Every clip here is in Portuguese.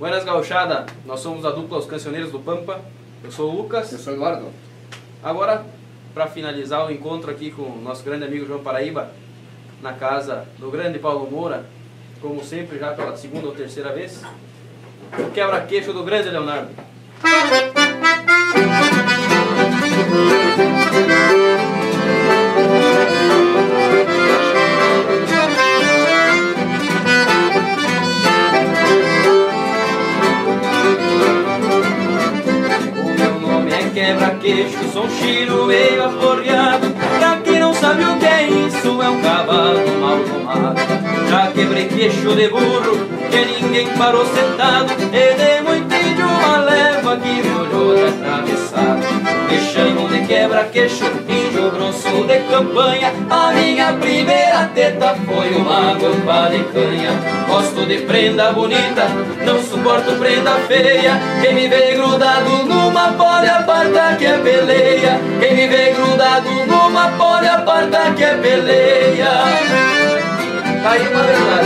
Buenas gauchada, nós somos a dupla Os Cancioneiros do Pampa. Eu sou o Lucas. Eu sou o Eduardo. Agora, para finalizar o encontro aqui com o nosso grande amigo João Paraíba, na casa do grande Paulo Moura, como sempre, já pela segunda ou terceira vez, o quebra-queixo do grande Leonardo. Quebra-queixo, sou um chiroeiro aporreado. Pra quem não sabe o que é isso, é um cavalo mal domado. Já quebrei queixo de burro, que ninguém parou sentado. E dei muito índio uma leva que me olhou de atravessado. Me chamam de quebra-queixo, índio grosso de campanha. A minha primeira teta foi uma guampa de canha. Gosto de prenda bonita, não suporto prenda feia. Quem me vê grudado numa pode apartar que é peleia. Quem me vê grudado numa pode apartar que é peleia. Tá aí uma verdade.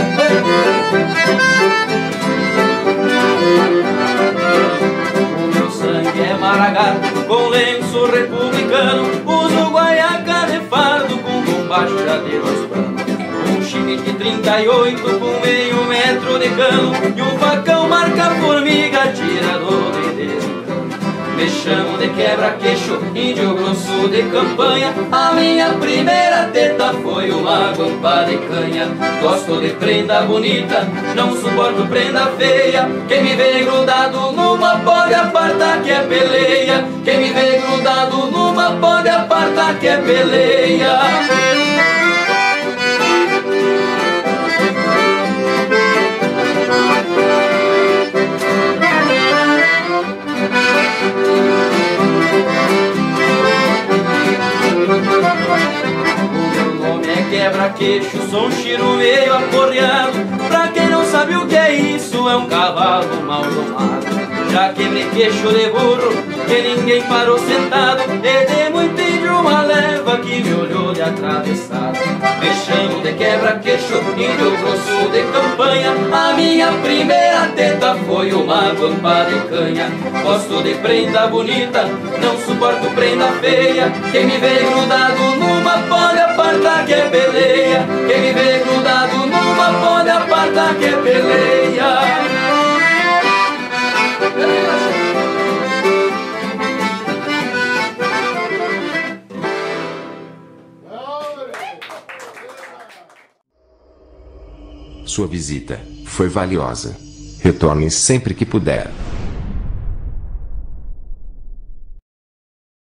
O meu sangue é maragato, com lenço republicano. Uso guaiaca de fardo, com bombacha de 2 panos. Um chimite 38 com meio metro de cano. E um facão marca formiga, tirador de descano. Me chamam de quebra-queixo, índio grosso de campanha. A minha primeira teta foi uma guampa de canha. Gosto de prenda bonita, não suporto prenda feia. Quem me vê grudado numa pode apartar que é peleia. Quem me vê grudado numa pode apartar que é peleia. Quebra-queixo, sou um chiroeiro aporreado. Pra quem não sabe o que é isso, é um cavalo mal domado. Já quebrei queixo de burro, que ninguém parou sentado. E dei muito índio uma leva que me olhou de atravessado. Me chamam de quebra-queixo, índio grosso de campanha. A minha primeira teta foi uma guampa de canha. Gosto de prenda bonita, não suporto prenda feia. Quem me vê grudado numa pode apartar que é peleia. Quem me vê grudado numa pode apartar que é peleia. Sua visita foi valiosa. Retorne sempre que puder.